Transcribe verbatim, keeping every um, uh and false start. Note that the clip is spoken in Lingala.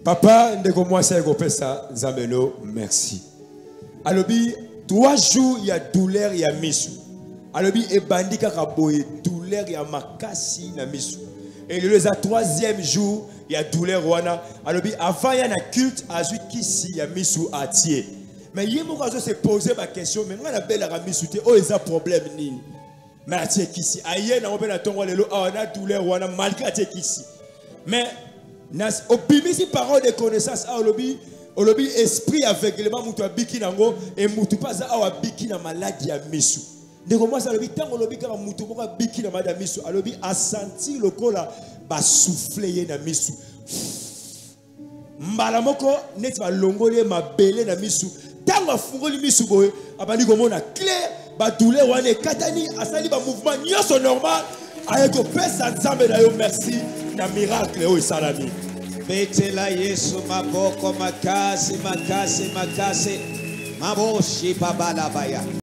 Papa, ndeko moi ça go ça Zamelo, merci. Alobi trois jours il y a douleur, il y a misu. Alobi e bandi kaka boye douleur, il y a makasi na misu. Et le troisième jour, il y a douleur wana. Alobi avant il y a un culte, azu kisi il y a misu atier. Mais il y a mon se poser ma question, mais moi la belle la misu te oh ils a problème ni. Mais atier kisi aye na obe na tongo lelo ah on a douleur wana malgré atier kisi. Mais au bimisi parole de connaissance au lobby au lobby esprit aveuglement mutu abiki nango et mutu pas za awa biki na maladie ya misu ndeko moi ça lobby tango lobby kama mutu moko biki na maladie ya misu a lobby a senti lokola ba souffler ye na misu mbala moko net ba longole mabele na misu tango afungoli misu boye abandi komona clair ba douleur wane katani asali ba mouvement nyoso normal ayeko pesa nzambe na yo merci na miracle o salami betela Yesu maboko makasi makasi makasi maboshi babalabaya.